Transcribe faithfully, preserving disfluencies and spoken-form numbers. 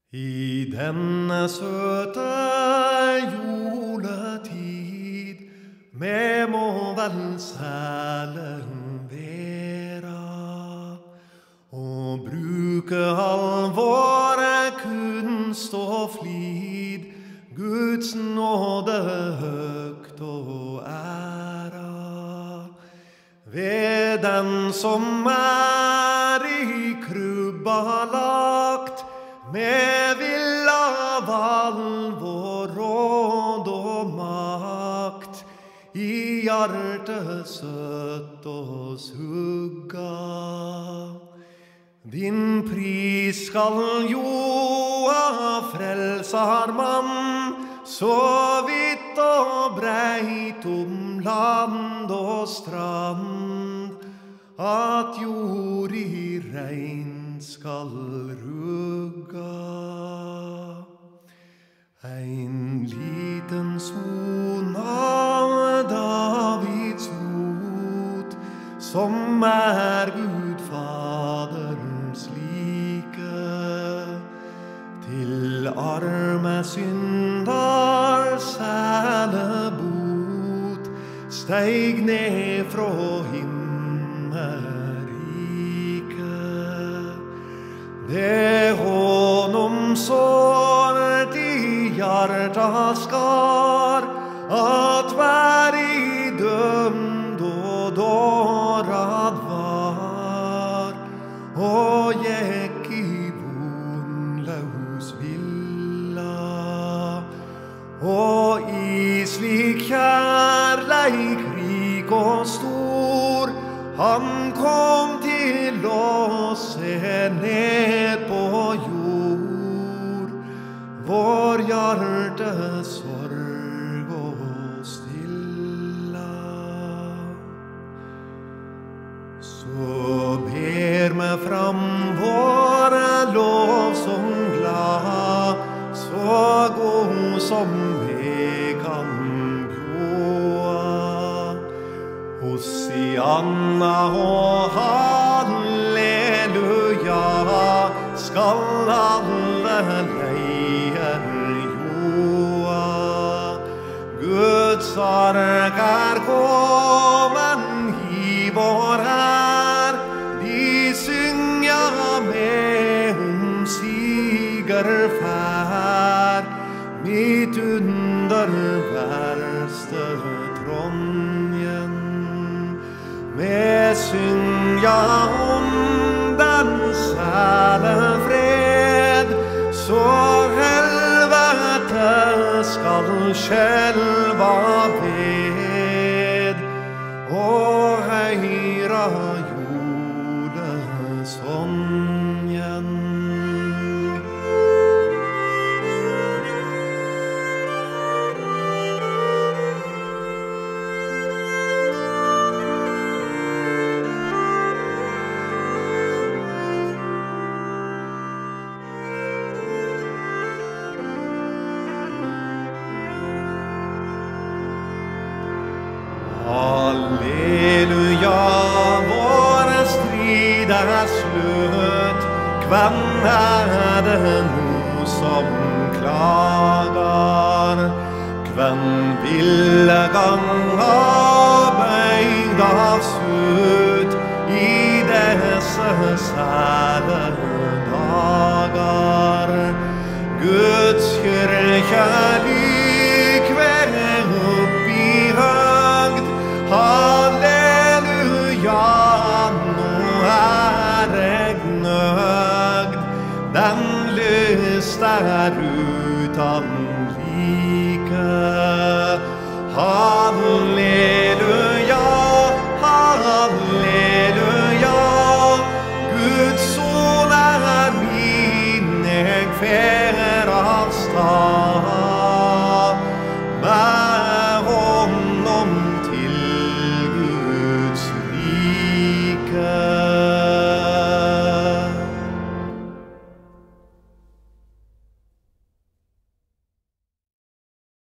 I denne søte juletid vi må vel særlig være og bruke all våre kunst og flid, Guds nåde høgt og æra. Ved den som er i krybba lagt, med vil av all vår råd og makt, i hjertet søtt og sugga. Din pris skal jo av frelsarmann, så vidt og breit om land og strand, at jord i regn skal rugga. Ein liten son av Davids rot, som er Gud Faderens like, til arme syndar særlig bot, steig ned fra himmelriket. Det honom sårt i hjarta skar, at hver i dømd og dårad var, og gikk i vonlaus villa. Og i slik kjærleik rik og stor, han kom til å se ned på jord, vår hjerte sorg og stilla. Så ber vi fram våre lov som glad, så god som vi kan gåa. Hosianna og halleluja skal alle leier joa. Guds ark er kommen i vår her, de synger med om sigerferd, midt under verste Trondhjem. Vi synger om den sæle fred, så helvete skal skjelva ved, og høyra julesongen. Halleluja, vår strid er slutt. Hvem er det nå som klager? Hvem ville ganga bøyd av sutt i disse sæle dager? Guds kyrkje likvel oppi høgd, halleluja, nå er jeg nøgd. Den lyst er utan